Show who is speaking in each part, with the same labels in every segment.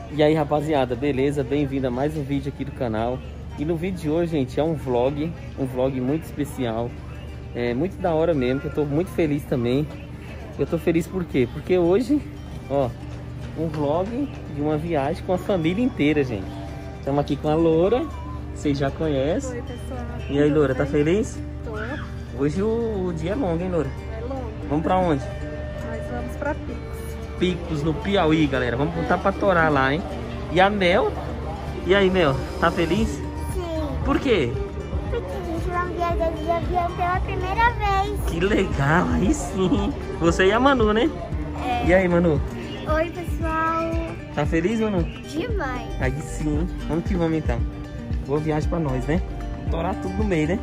Speaker 1: E aí, rapaziada, beleza? Bem-vindo a mais um vídeo aqui do canal. E no vídeo de hoje, gente, é um vlog muito especial. É muito da hora mesmo, que eu tô muito feliz também. Eu tô feliz por quê? Porque hoje, ó, um vlog de uma viagem com a família inteira, gente. Estamos aqui com a Loura, vocês já conhecem.
Speaker 2: Oi, pessoal.
Speaker 1: E aí, Loura, tá feliz?
Speaker 2: Tô.
Speaker 1: Hoje o dia é longo, hein, Loura?
Speaker 2: É longo.
Speaker 1: Vamos pra onde?
Speaker 2: Nós vamos pra Picos.
Speaker 1: Picos, no Piauí, galera. Vamos botar pra torar lá, hein? E a Mel? E aí, Mel? Tá feliz?
Speaker 3: Sim,
Speaker 1: Por quê?
Speaker 3: porque a gente vai viajar de avião pela primeira vez.
Speaker 1: Que legal, aí sim. Você e a Manu, né?
Speaker 3: É.
Speaker 1: E aí, Manu?
Speaker 3: Oi, pessoal.
Speaker 1: Tá feliz, Manu?
Speaker 3: Demais.
Speaker 1: Aí sim. Vamos que vamos, então. Boa viagem pra nós, né? Torar tudo no meio, né?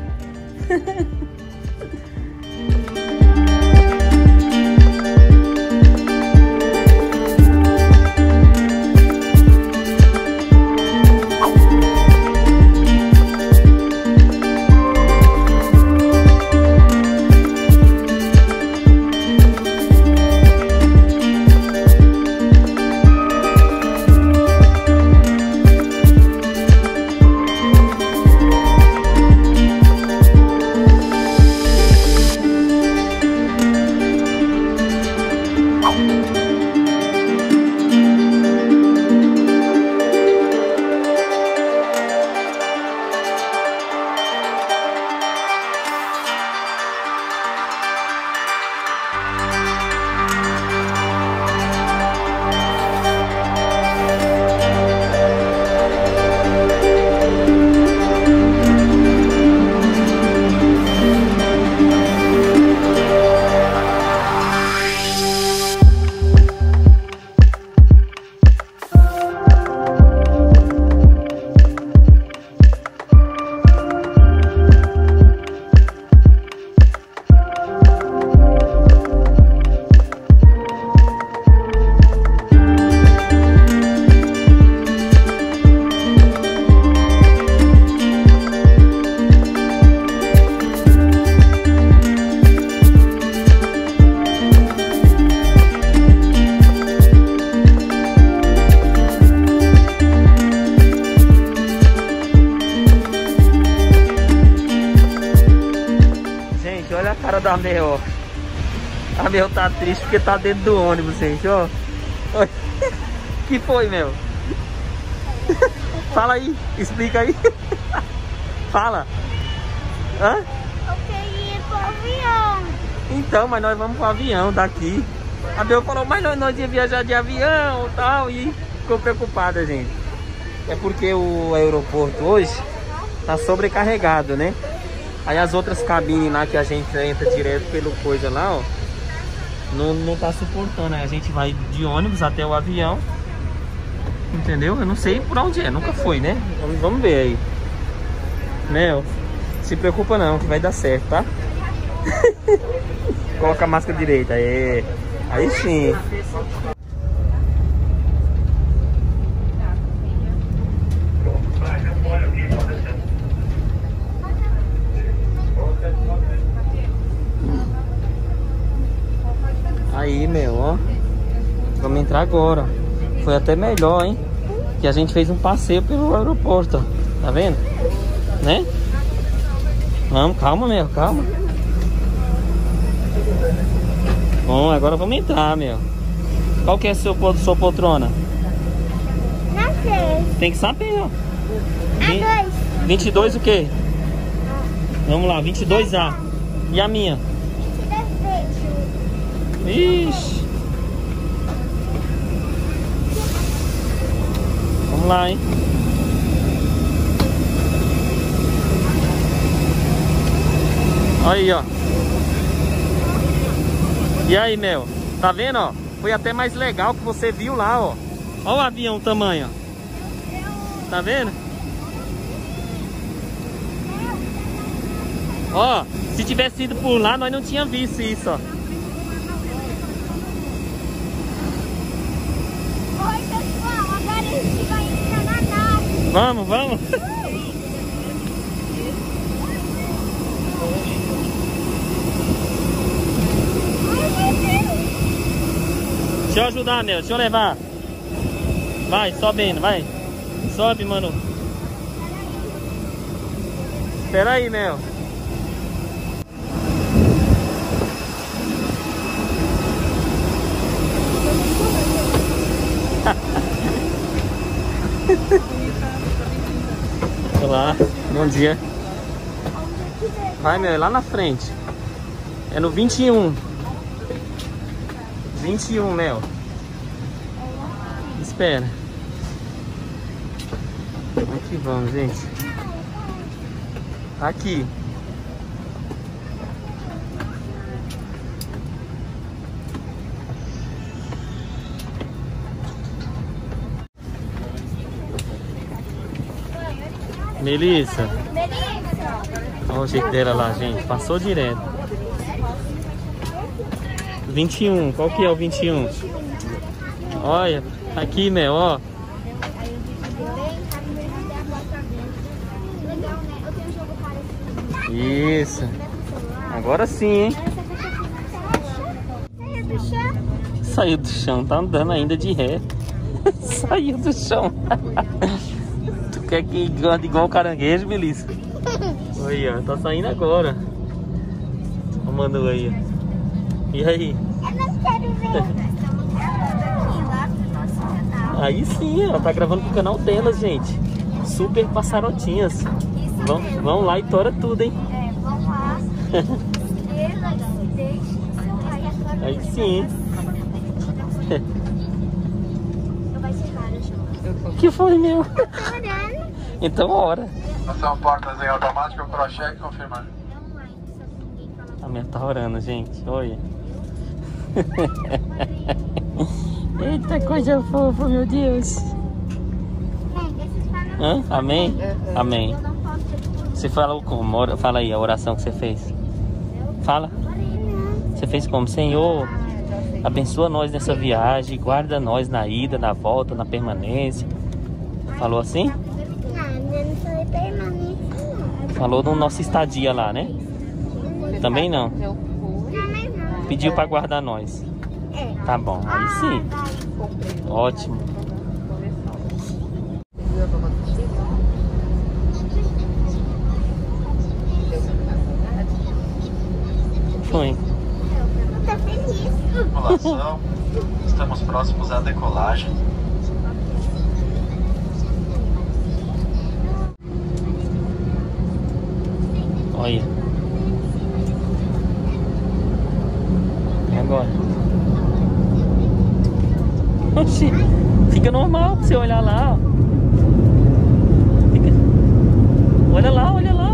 Speaker 1: Olha a cara da Mel, ó. A Mel tá triste porque tá dentro do ônibus, gente, ó. Oi. Que foi, Mel? Fala aí, explica aí. Fala. Hã?
Speaker 3: Eu queria ir pro avião.
Speaker 1: Então, mas nós vamos pro avião daqui. A Mel falou, mas nós ia viajar de avião e tal, e ficou preocupada, gente. É porque o aeroporto hoje tá sobrecarregado, né? Aí as outras cabines lá que a gente entra direto pelo coisa lá, ó, não tá suportando. Aí a gente vai de ônibus até o avião, entendeu? Eu não sei por onde é, nunca foi, né? Vamos ver aí. Mel, se preocupa não, que vai dar certo, tá? Coloca a máscara direita, aí sim. Aí, meu, ó. Vamos entrar agora. Foi até melhor, hein? Que a gente fez um passeio pelo aeroporto, ó. Tá vendo? Né? Vamos, calma, meu, calma. Bom, agora vamos entrar, meu. Qual que é a sua poltrona?
Speaker 3: Não sei.
Speaker 1: Tem que saber, ó.
Speaker 3: A 2.
Speaker 1: 22 o quê? Vamos lá, 22A. E a minha? Ixi. Vamos lá, hein? Aí, ó. E aí, Mel? Tá vendo, ó? Foi até mais legal que você viu lá, ó. Ó o avião, o tamanho, ó. Tá vendo? Ó, se tivesse ido por lá, nós não tínhamos visto isso, ó.
Speaker 3: Oi, pessoal. Agora a gente vai entrar na nave.
Speaker 1: Vamos, vamos. Deixa eu ajudar, Mel. Deixa eu levar. Vai, sobe indo, vai. Sobe, mano. Espera aí, Mel. Olá, bom dia. Vai, Mel, é lá na frente. É no 21. 21, Mel. Espera. Aqui vamos, gente. Aqui. Melissa. Olha o jeito dela lá, gente. Passou direto. 21. Qual que é o 21? Olha. Aqui, Mel, ó. Isso. Agora sim, hein?
Speaker 3: Saiu do chão?
Speaker 1: Saiu do chão, tá andando ainda de ré. Saiu do chão. Tu quer que ande igual caranguejo, Melissa? Olha, ó, tá saindo agora. Ó, o Manu aí, ó. E aí?
Speaker 3: Eu não quero ver. Nós estamos gravando aqui lá pro nosso canal.
Speaker 1: Aí sim, ela tá gravando pro canal delas, gente. Super passarotinhas.
Speaker 3: Isso mesmo.
Speaker 1: Vão lá e tora tudo, hein?
Speaker 3: É, vamos lá. Estrela, deixe seu like.
Speaker 1: Aí sim.
Speaker 3: Vai ser vários jogos.
Speaker 1: Que foi, meu?
Speaker 3: Tá olhando?
Speaker 1: Então, ora.
Speaker 4: São portas em automático, crochê, confirmar.
Speaker 1: A minha tá orando, gente. Olha. Eita, coisa fofa, meu Deus. Hã? Amém? Amém.
Speaker 3: Eu não posso ter tudo.
Speaker 1: Você falou como? Fala aí a oração que você fez. Fala. Você fez como? Senhor, abençoa nós nessa viagem, guarda nós na ida, na volta, na permanência. Falou assim?
Speaker 3: Não, não sou permanente, não.
Speaker 1: Falou no nosso estadia lá, né? Também não.
Speaker 3: Não, mas não.
Speaker 1: Pediu pra guardar nós.
Speaker 3: É.
Speaker 1: Tá bom, aí sim. Ótimo. Foi.
Speaker 3: Tá feliz.
Speaker 4: Tripulação, estamos próximos à decolagem.
Speaker 1: Olha. E agora? Oxi, fica normal pra você olhar lá, ó. Fica... Olha lá, olha lá.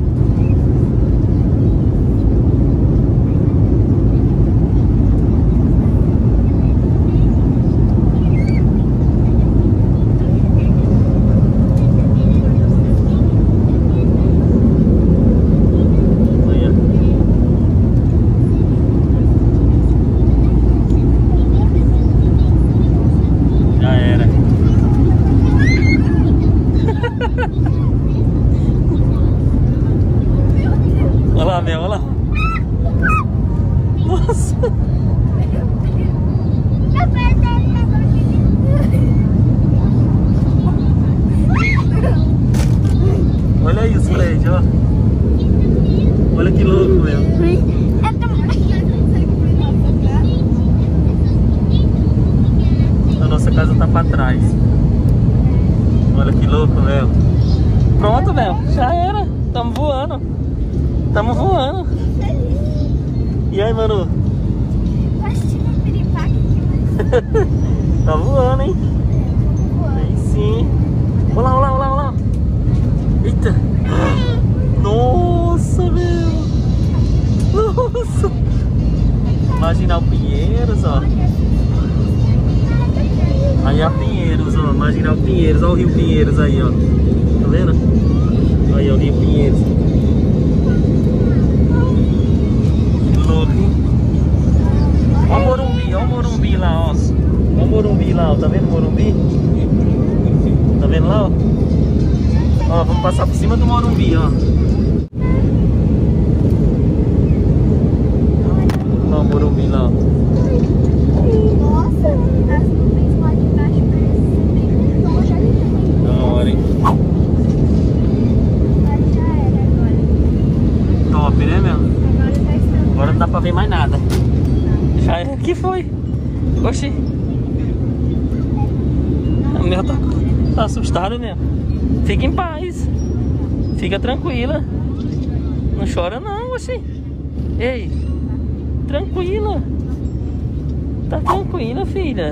Speaker 1: Olha. Já era. Olha lá, Mel, olha lá. Nossa.
Speaker 3: Eu perdi esse negócio.
Speaker 1: Olha aí os prédios, ó. Olha que louco, Mel. A nossa casa tá pra trás. Olha que louco, Mel. Pronto, Mel. Já era. Tamo voando. Tamo voando. E aí, Manu? Tá voando, hein? Aí sim. Olha lá, olha lá, olha lá, olha lá. Eita. Nossa, meu. Nossa. Marginal Pinheiros, ó. Aí a Pinheiros, ó. Marginal Pinheiros. Olha o Rio Pinheiros aí, ó. Tá vendo? Aí, ó, o Rio Pinheiros. Que louco, hein? Olha o Morumbi, olha o Morumbi lá, ó. Olha o Morumbi lá, ó. Tá vendo o Morumbi? Tá vendo lá, ó? Ó, vamos passar por cima do Morumbi, ó. Olha o Morumbi lá, ó.
Speaker 3: Nossa, as nuvens lá de baixo parecem
Speaker 1: Que foi? Oxi. O meu tá assustado mesmo. Fica em paz. Fica tranquila. Não chora não, oxi. Ei, tranquila. Tá tranquila, filha.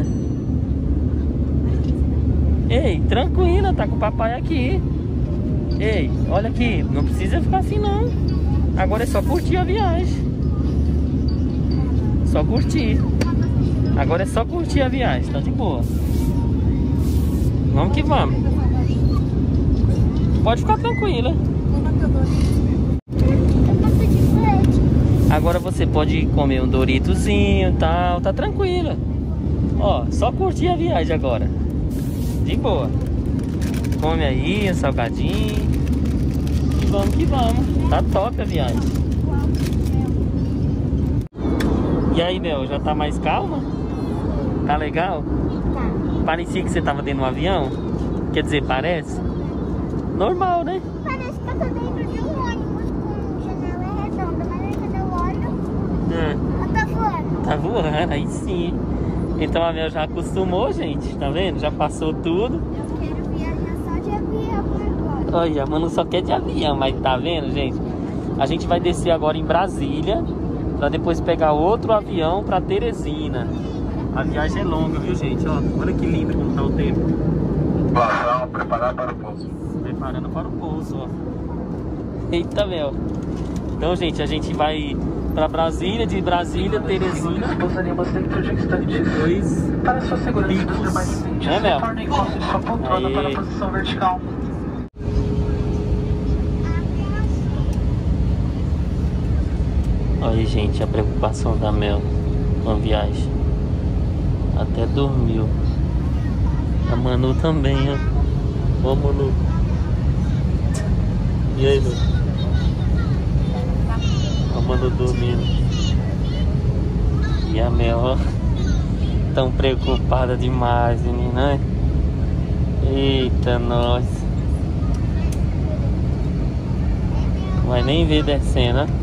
Speaker 1: Ei, tranquila, tá com o papai aqui. Ei, olha aqui, não precisa ficar assim não. Agora é só curtir a viagem. Só curtir. Agora é só curtir a viagem, tá de boa. Vamos que vamos. Pode ficar tranquila. Agora você pode comer um Doritozinho e tal, tá tranquila. Ó, só curtir a viagem agora. De boa. Come aí, um salgadinho. E vamos que vamos. Tá top a viagem. E aí, Mel, já tá mais calma? Tá legal?
Speaker 3: Tá.
Speaker 1: Parecia que você tava dentro de um avião? Quer dizer, parece? Normal, né?
Speaker 3: Parece que eu tô dentro de um ônibus com janela redonda, mas aí quando eu olho, eu tô voando.
Speaker 1: Tá voando, aí sim. Então a Mel já acostumou, gente. Tá vendo? Já passou tudo.
Speaker 3: Eu quero viajar só de avião agora.
Speaker 1: Olha, a Manu só quer de avião, mas tá vendo, gente? A gente vai descer agora em Brasília, pra depois pegar outro avião pra Teresina. A viagem é longa, viu, gente? Ó, olha que lindo como tá o tempo.
Speaker 4: População, preparar para o pouso.
Speaker 1: Preparando para o pouso, ó. Eita, Mel. Então, gente, a gente vai pra Brasília, de Brasília, Teresina.
Speaker 4: Pousaremos dentro de instantes.
Speaker 1: Depois,
Speaker 4: Para sua segurança e dos demais clientes,
Speaker 1: É, Mel?
Speaker 4: retorne e encoste sua poltrona
Speaker 1: Aí.
Speaker 4: para a posição vertical.
Speaker 1: olha aí, gente, a preocupação da Mel com a viagem. Até dormiu. A Manu também, ó. Ó, Manu. E aí, Manu? A Manu dormindo. E a Mel, ó. Tão preocupada demais, menina. Eita, nós. Não vai nem ver descendo, ó.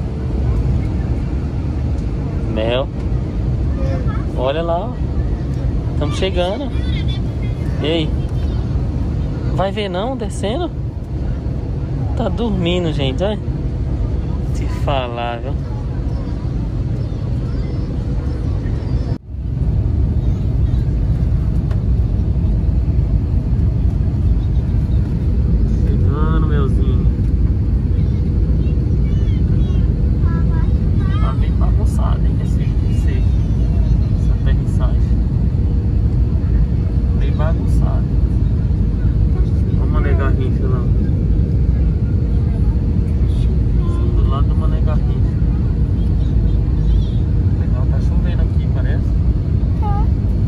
Speaker 1: Mel. Olha lá, ó. Estamos chegando. Ei. Vai ver não, descendo? Tá dormindo, gente, olha. Te falar, viu? Chegando, Melzinho. Tá bem bagunçado, hein? Essa aterrissagem. Bem bagunçado. Olha o Mané Garrincha lá. Do lado do Mané Garrincha. Legal, tá chovendo aqui, parece.
Speaker 3: Tá.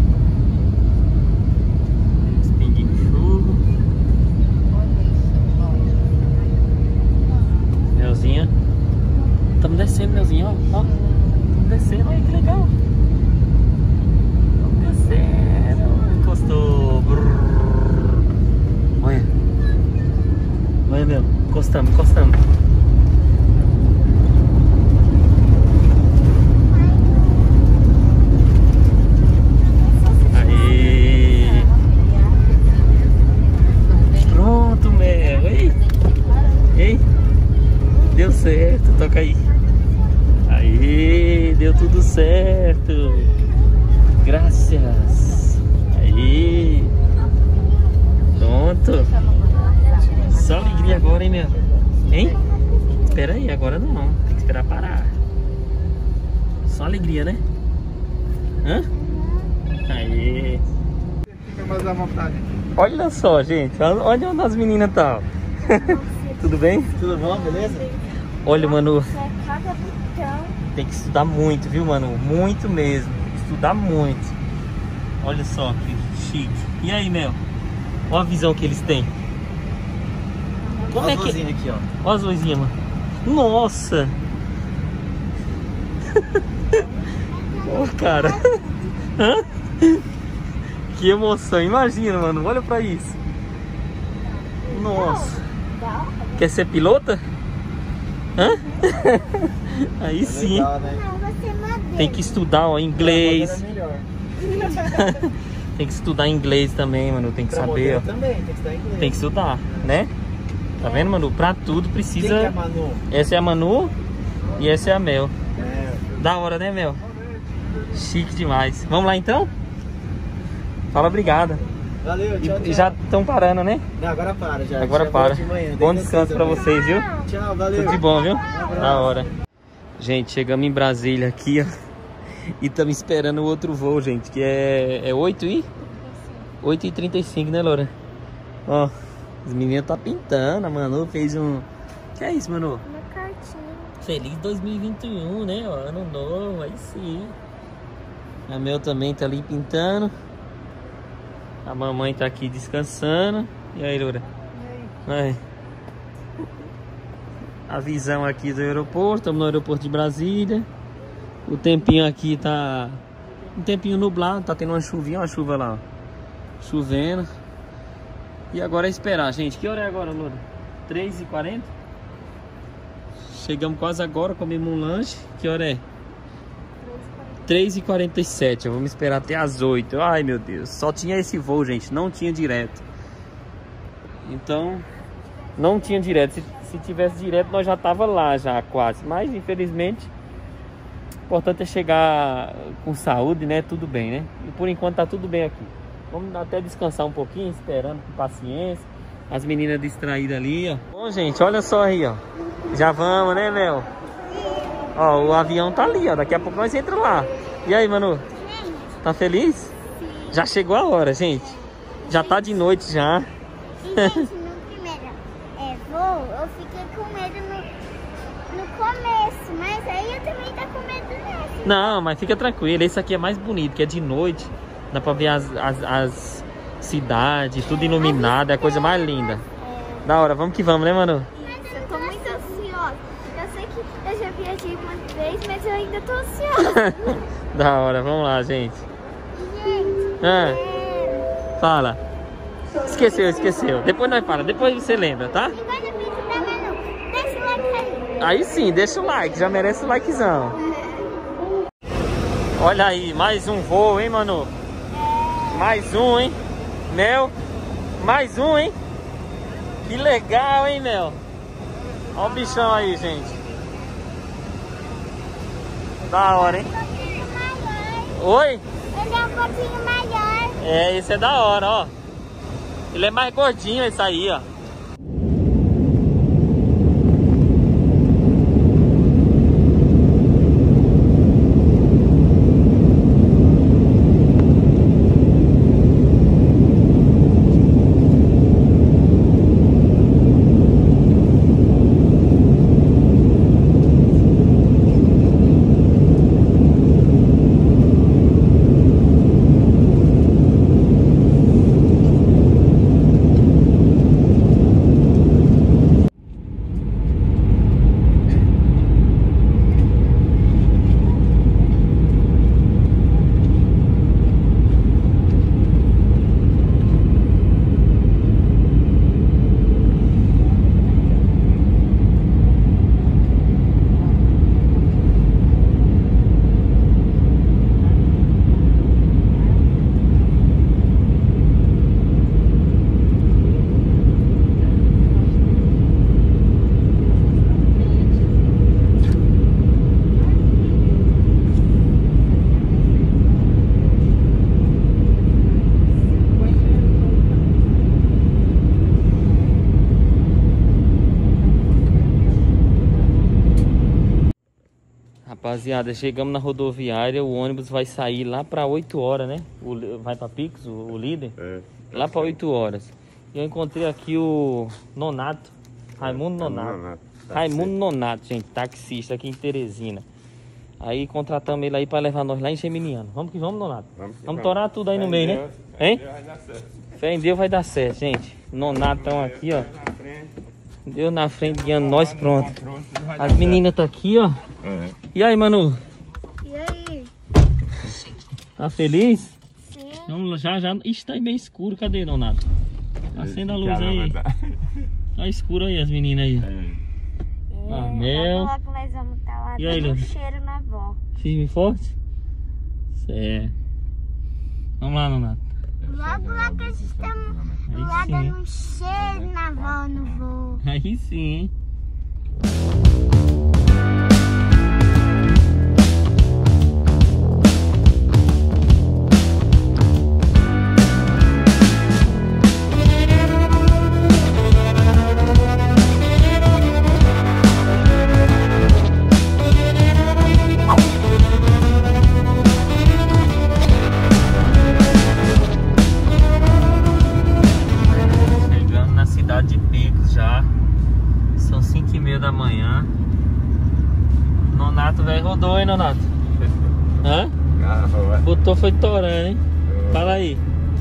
Speaker 1: Uns pinguinhos de chuva. Melzinha. Estamos descendo, Melzinha, ó. Estamos descendo, olha que legal. Estamos descendo. Encostou. Olha. Olha, Mel. Encostamos, encostamos. Aí. Pronto, Mel. Ei. Ei. Deu certo. Toca aí. Aí. Deu tudo certo. Graças. Aí. Pronto. Só alegria agora, hein, meu? Hein? Espera aí, agora não. Tem que esperar parar. Só alegria, né? Hã? Aí.
Speaker 4: Fica mais à vontade.
Speaker 1: Olha só, gente. Olha onde as meninas estão. Tudo bem?
Speaker 4: Tudo bom, beleza?
Speaker 1: Olha, Manu.
Speaker 3: Cada botão.
Speaker 1: Tem que estudar muito, viu, Manu? Muito mesmo. Tem que estudar muito. Olha só que chique. E aí, Mel? Olha a visão que eles têm. Como é que...
Speaker 4: aqui, ó.
Speaker 1: Olha as luzinhas, mano. Nossa! Ô, cara. Hã? Que emoção. Imagina, mano. Olha pra isso. Nossa. Quer ser pilota? Hã? Aí sim.
Speaker 4: Legal, né?
Speaker 3: Não, você manda
Speaker 1: Tem que estudar, ó, inglês. Tem que estudar inglês também, mano. Tem que saber, ó.
Speaker 5: Também, tem que estudar inglês.
Speaker 1: Tem que estudar, né? Tá vendo, Manu? Pra tudo precisa...
Speaker 5: Quem que é a Manu?
Speaker 1: Essa é a Manu e essa é a Mel.
Speaker 5: É.
Speaker 1: Da hora, né, Mel? Chique demais. Vamos lá, então? Fala obrigada.
Speaker 5: Valeu, tchau, tchau.
Speaker 1: E já estão parando, né?
Speaker 5: Não, agora para já.
Speaker 1: Agora
Speaker 5: Já
Speaker 1: para.
Speaker 5: volto de manhã,
Speaker 1: Bom
Speaker 5: desde
Speaker 1: descanso pra
Speaker 5: também.
Speaker 1: vocês, viu?
Speaker 5: Tchau, valeu.
Speaker 1: Tudo de bom, viu?
Speaker 5: abraço.
Speaker 1: Da hora. Gente, chegamos em Brasília aqui, ó. E estamos esperando o outro voo, gente. Que é 8h35, né, Laura? Ó, os meninos tá pintando. A Manu fez um... Que é isso, Manu?
Speaker 3: Uma cartinha.
Speaker 1: Feliz 2021, né? Ó, ano novo, aí sim. A Mel também tá ali pintando. A mamãe tá aqui descansando. E aí, Laura?
Speaker 2: E aí?
Speaker 1: Aí. A visão aqui do aeroporto. Estamos no aeroporto de Brasília. O tempinho aqui tá um tempinho nublado. Tá tendo uma chuvinha, uma chuva lá, ó. Chovendo. E agora é esperar, gente. Que hora é agora, Loura? 3h40? Chegamos quase agora, comemos um lanche. Que hora é? 3h47. Vamos esperar até as 8. Ai, meu Deus. Só tinha esse voo, gente. Não tinha direto. Então, não tinha direto. Se tivesse direto, nós já tava lá já quase. Mas, infelizmente, o importante é chegar com saúde, né? Tudo bem, né? E por enquanto tá tudo bem aqui. Vamos até descansar um pouquinho, esperando com paciência. As meninas distraídas ali, ó. Bom, gente, olha só aí, ó. Já vamos, né, Mel? Ó, o avião tá ali, ó. Daqui a pouco nós entramos lá. E aí, Manu? Tá feliz? Já chegou a hora, gente. Já tá de noite já.
Speaker 3: E, gente, no primeiro voo, eu fiquei com medo no começo, mas aí eu também tô com medo nesse.
Speaker 1: Não, mas fica tranquilo. Esse aqui é mais bonito, que é de noite. Dá pra ver as cidades, tudo iluminado. É a coisa mais linda. Da hora, vamos que vamos, né, Manu?
Speaker 3: Eu tô muito ansiosa. Eu sei que eu já viajei uma vez, mas eu ainda tô ansiosa.
Speaker 1: Da hora, vamos lá, gente.
Speaker 3: Gente,
Speaker 1: Fala. Esqueceu. Depois nós fala, depois você lembra, tá?
Speaker 3: e quando eu fiz da Manu, deixa o like aí.
Speaker 1: Aí sim, deixa o like, já merece o likezão. Olha aí, mais um voo, hein, Manu? Mais um, hein? Mel, mais um, hein? Que legal, hein, Mel? Olha o bichão aí, gente. Da hora, hein?
Speaker 3: Um pouquinho maior.
Speaker 1: Oi?
Speaker 3: Ele é um pouquinho maior.
Speaker 1: É, esse é da hora, ó. Ele é mais gordinho, esse aí, ó. Rapaziada, chegamos na rodoviária, o ônibus vai sair lá para 8 horas, né? Vai para Pix, o líder? É. Lá para 8 horas. E eu encontrei aqui o Nonato, Raimundo Nonato. Raimundo Nonato, gente, taxista aqui em Teresina. Aí contratamos ele aí para levar nós lá em Geminiano. Vamos que vamos, Nonato? Vamos torar tudo aí no meio, né? Hein? Fé em Deus vai dar certo, gente. Nonatão aqui, ó. Deus na frente guiando nós, pronto. As meninas estão aqui, ó. E aí, Manu?
Speaker 3: E aí?
Speaker 1: Tá feliz?
Speaker 3: Sim.
Speaker 1: Vamos já. Ixi, tá bem escuro. Cadê, Donato? Acenda a luz aí. Tá escuro aí, as meninas aí. A Mel.
Speaker 3: Logo nós vamos estar lá
Speaker 1: E aí,
Speaker 3: dando
Speaker 1: Lu?
Speaker 3: cheiro na avó.
Speaker 1: Firme e forte? Certo. Vamos lá, Nonato.
Speaker 3: Logo lá que eles estão lá dando um cheiro na avó no voo.
Speaker 1: Aí sim, hein? De Picos já. São 5h30 da manhã. Nonato, velho, rodou, hein, Nonato? Hã? Botou, foi torando, hein? Fala aí.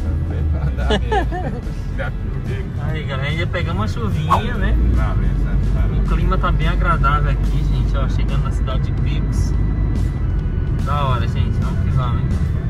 Speaker 1: Aí, galera, ainda pegamos uma chuvinha, né? O clima tá bem agradável aqui, gente, ó. Chegando na cidade de Picos. Da hora, gente. Vamos que vamos, hein?